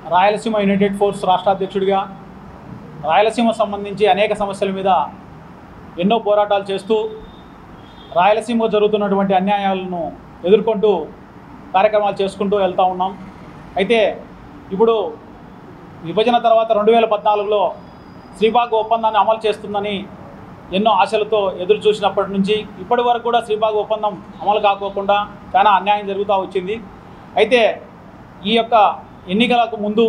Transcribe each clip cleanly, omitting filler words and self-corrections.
Rayalaseema United force రాష్ట్ర అధ్యక్షుడిగా రాయలసీమ సంబంధించి అనేక సమస్యల మీద ఎన్నో పోరాటాలు చేస్తూ రాయలసీమలో జరుగుతున్నటువంటి అన్యాయాలను ఎదుర్కొంటూ కార్యక్రమాలు చేసుకుంటూ వెళ్తూ ఉన్నాం. అయితే ఇప్పుడు విభజన తర్వాత 2014లో శ్రీబాగ్ ఒప్పందాన్ని అమలు చేస్తుందని ఎన్నో ఆశలతో ఎదురు చూసినప్పటి నుంచి ఇప్పటి వరకు కూడా శ్రీబాగ్ ఒప్పందం అమలు కాకోకుండా చాలా అన్యాయం జరుగుతూ వచ్చింది. అయితే ఈ యొక్క ఎన్నికలకు ముందు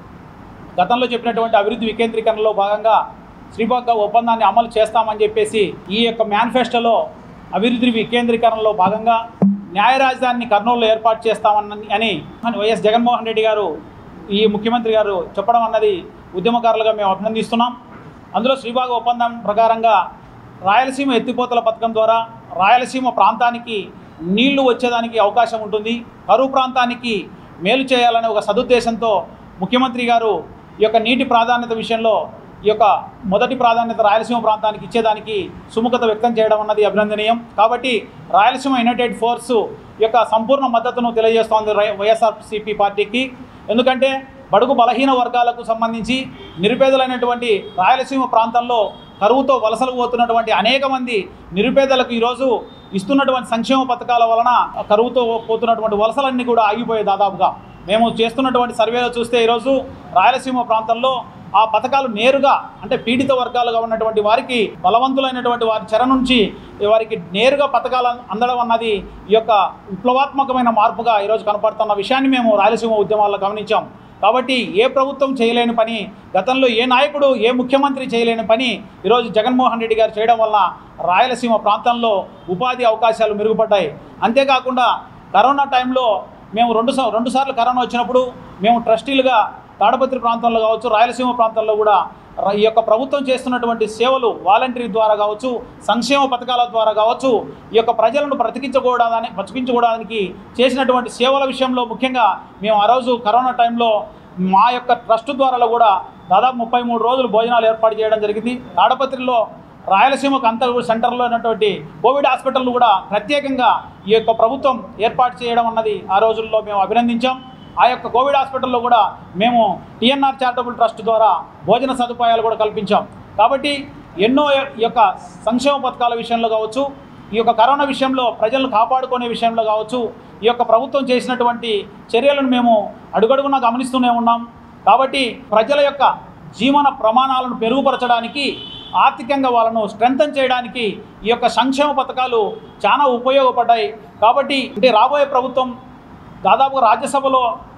గతంలో చెప్పినటువంటి అభివృద్ధి వికేంద్రీకరణలో భాగంగా శ్రీబాగ్ ఒప్పందాన్ని అమలు చేస్తామని చెప్పేసి ఈ యొక్క మేనిఫెస్టోలో అభివృద్ధి వికేంద్రీకరణలో భాగంగా న్యాయ రాజధానిని కర్నూలులో ఏర్పాటు చేస్తామని వైఎస్ జగన్మోహన్ రెడ్డి గారు ఈ ముఖ్యమంత్రి గారు చెప్పడం అన్నది ఉద్యమకారులుగా మేము అభినందిస్తున్నాం. అందులో శ్రీబాగ్ ఒప్పందం ప్రకారంగా రాయలసీమ ఎత్తిపోతల పథకం ద్వారా రాయలసీమ ప్రాంతానికి నీళ్లు వచ్చేదానికి అవకాశం ఉంటుంది. కరువు ప్రాంతానికి మేలు చేయాలనే ఒక సదుద్దేశంతో ముఖ్యమంత్రి గారు ఈ యొక్క నీటి ప్రాధాన్యత విషయంలో ఈ యొక్క మొదటి ప్రాధాన్యత రాయలసీమ ప్రాంతానికి ఇచ్చేదానికి సుముఖత వ్యక్తం చేయడం అన్నది అభినందనీయం. కాబట్టి రాయలసీమ యునైటెడ్ ఫోర్స్ యొక్క సంపూర్ణ మద్దతును తెలియజేస్తోంది వైఎస్ఆర్సీపీ పార్టీకి. ఎందుకంటే బడుగు బలహీన వర్గాలకు సంబంధించి నిరుపేదలైనటువంటి రాయలసీమ ప్రాంతంలో కరువుతో వలసలు పోతున్నటువంటి అనేక మంది నిరుపేదలకు ఈరోజు ఇస్తున్నటువంటి సంక్షేమ పథకాల వలన కరువుతో పోతున్నటువంటి వలసలన్నీ కూడా ఆగిపోయాయి. దాదాపుగా మేము చేస్తున్నటువంటి సర్వేలో చూస్తే ఈరోజు రాయలసీమ ప్రాంతంలో ఆ పథకాలు నేరుగా అంటే పీడిత వర్గాలుగా ఉన్నటువంటి వారికి బలవంతులైనటువంటి వారి చెర నుంచి వారికి నేరుగా పథకాలు అందడం అన్నది ఈ యొక్క విప్లవాత్మకమైన మార్పుగా ఈరోజు కనపడుతున్న విషయాన్ని మేము రాయలసీమ ఉద్యమాల్లో గమనించాం. కాబట్టి ఏ ప్రభుత్వం చేయలేని పని, గతంలో ఏ నాయకుడు ఏ ముఖ్యమంత్రి చేయలేని పని ఈరోజు జగన్మోహన్ రెడ్డి గారు చేయడం వల్ల రాయలసీమ ప్రాంతంలో ఉపాధి అవకాశాలు మెరుగుపడ్డాయి. అంతేకాకుండా కరోనా టైంలో మేము రెండు సార్లు కరోనా వచ్చినప్పుడు మేము ట్రస్టీలుగా తాడపత్రి ప్రాంతంలో కావచ్చు, రాయలసీమ ప్రాంతంలో కూడా ఈ యొక్క ప్రభుత్వం చేస్తున్నటువంటి సేవలు వాలంటరీ ద్వారా కావచ్చు, సంక్షేమ పథకాల ద్వారా కావచ్చు, ఈ యొక్క ప్రజలను బ్రతికించుకోవడానికి చేసినటువంటి సేవల విషయంలో ముఖ్యంగా మేము ఆ రోజు కరోనా టైంలో మా యొక్క ట్రస్ట్ ద్వారా కూడా దాదాపు 33 రోజులు భోజనాలు ఏర్పాటు చేయడం జరిగింది. తాడపత్రిలో రాయలసీమకు అంత సెంటర్లో ఉన్నటువంటి కోవిడ్ హాస్పిటల్ కూడా ప్రత్యేకంగా ఈ యొక్క ప్రభుత్వం ఏర్పాటు చేయడం అన్నది ఆ రోజుల్లో మేము అభినందించాం. ఆ యొక్క కోవిడ్ హాస్పిటల్లో కూడా మేము టీఎన్ఆర్ చారిటబుల్ ట్రస్ట్ ద్వారా భోజన సదుపాయాలు కూడా కల్పించాం. కాబట్టి ఎన్నో ఈ యొక్క సంక్షేమ పథకాల విషయంలో కావచ్చు, ఈ యొక్క కరోనా విషయంలో ప్రజలను కాపాడుకునే విషయంలో కావచ్చు, ఈ యొక్క ప్రభుత్వం చేసినటువంటి చర్యలను మేము అడుగడుగునా గమనిస్తూనే ఉన్నాం. కాబట్టి ప్రజల యొక్క జీవన ప్రమాణాలను మెరుగుపరచడానికి, ఆర్థికంగా వాళ్ళను స్ట్రెంథన్ చేయడానికి ఈ యొక్క సంక్షేమ పథకాలు చాలా ఉపయోగపడ్డాయి. కాబట్టి అంటే రాబోయే ప్రభుత్వం దాదాపుగా రాజ్యసభలో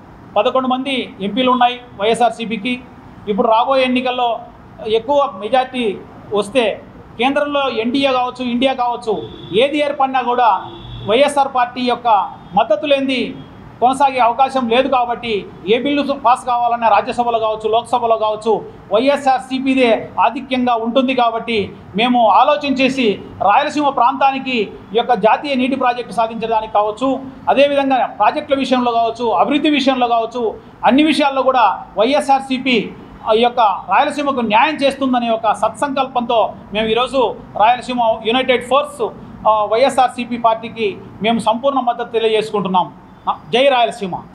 11 మంది ఎంపీలు ఉన్నాయి వైఎస్ఆర్సీపీకి. ఇప్పుడు రాబోయే ఎన్నికల్లో ఎక్కువ మెజార్టీ వస్తే కేంద్రంలో ఎన్డీఏ కావచ్చు, ఇండియా కావచ్చు, ఏది ఏర్పడినా కూడా వైఎస్ఆర్ పార్టీ యొక్క మద్దతు లేనిది కొనసాగే అవకాశం లేదు. కాబట్టి ఏ బిల్లు పాస్ కావాలన్నా రాజ్యసభలో కావచ్చు, లోక్సభలో కావచ్చు వైఎస్ఆర్సీపీదే ఆధిక్యంగా ఉంటుంది. కాబట్టి మేము ఆలోచించేసి రాయలసీమ ప్రాంతానికి ఈ యొక్క జాతీయ నీటి ప్రాజెక్టు సాధించడానికి కావచ్చు, అదేవిధంగా ప్రాజెక్టుల విషయంలో కావచ్చు, అభివృద్ధి విషయంలో కావచ్చు, అన్ని విషయాల్లో కూడా వైఎస్ఆర్సీపీ ఈ యొక్క రాయలసీమకు న్యాయం చేస్తుందనే ఒక సత్సంకల్పంతో మేము ఈరోజు రాయలసీమ యునైటెడ్ ఫోర్స్ వైఎస్ఆర్సీపీ పార్టీకి మేము సంపూర్ణ మద్దతు తెలియజేసుకుంటున్నాం. జై రాయలసీమ.